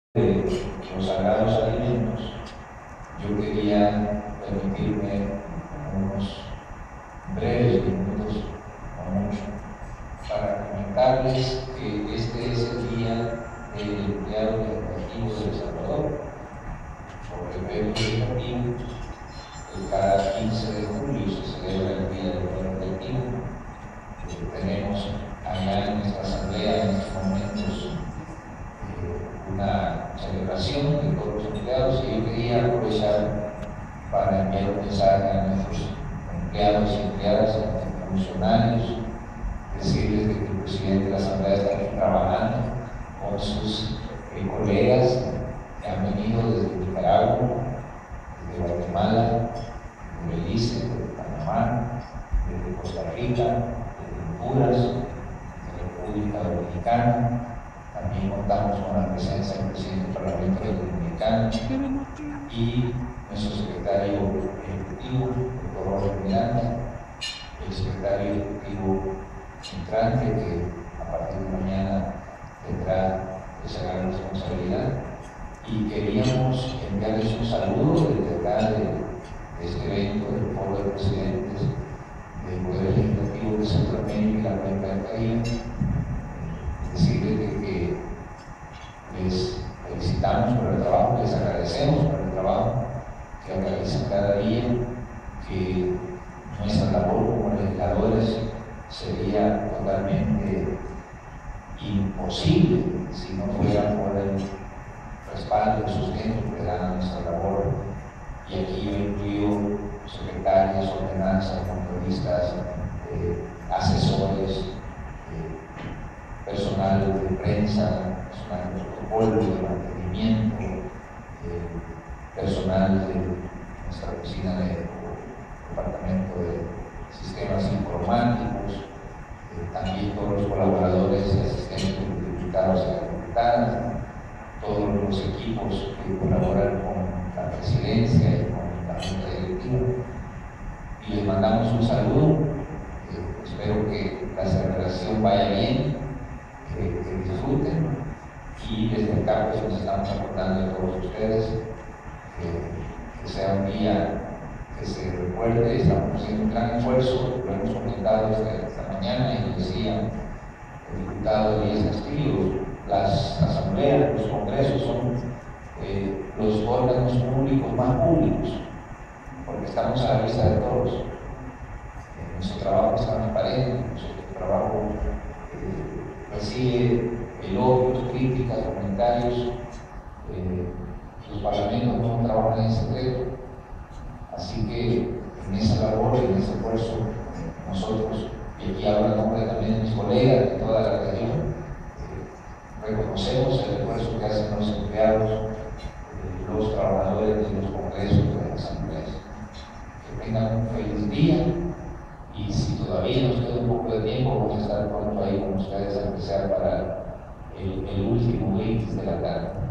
de los sagrados alimentos, yo quería permitirme unos breves minutos, no mucho, para comentarles que este es el día del empleado legislativo de El Salvador. Por el evento legislativo, cada 15 de julio se celebra el Día del Poder Legislativo. Tenemos allá en nuestra asamblea en estos momentos una celebración de todos los empleados, y yo quería aprovechar para enviar un mensaje a nuestros empleados y empleadas, a nuestros funcionarios, decirles que el presidente de la asamblea está aquí trabajando con sus colegas que han venido desde Nicaragua, desde Guatemala, desde Belice, desde Panamá, desde Costa Rica, desde Honduras, desde República Dominicana. También contamos con la presencia del presidente del Parlamento Dominicano y nuestro secretario ejecutivo, el doctor Jorge Miranda, el secretario ejecutivo entrante, que a partir de mañana tendrá esa gran responsabilidad. Y queríamos enviarles un saludo desde acá de este evento del Foro de Presidentes del Poder Legislativo de Centroamérica y la Cuenca del Caribe. Decirles que les felicitamos por el trabajo, les agradecemos por el trabajo que realizan cada día, que nuestra labor como legisladores sería totalmente imposible si no fuera por el respaldo y sustento que dan a nuestra labor. Y aquí yo incluyo secretarias, ordenanzas, controlistas, asesores, personal de prensa, personal de protocolo, de mantenimiento, personal de nuestra oficina de departamento de sistemas informáticos, también todos los colaboradores y asistentes de diputados y diputadas, todos los equipos que colaboran con la presidencia y con la junta directiva. Y les mandamos un saludo. Espero que la celebración vaya bien, que disfruten, y desde acá pues nos estamos acordando de todos ustedes, que sea un día que se recuerde. Estamos haciendo un gran esfuerzo, lo hemos comentado esta mañana, y lo decía el diputado Elías Castillo, las asambleas, los congresos son los órganos públicos más públicos, porque estamos a la vista de todos. Nuestro trabajo es transparente, nuestro trabajo recibe elogios, críticas, comentarios. Los parlamentos no trabajan en secreto, así que en esa labor y en ese esfuerzo nosotros, y aquí hablo en nombre también de mis colegas de toda la región, reconocemos el esfuerzo que hacen los empleados, los trabajadores de los congresos de las asambleas. Que tengan un feliz día. Y si todavía nos queda un poco de tiempo, vamos a estar pronto ahí con ustedes, a empezar para el último brindis de la tarde.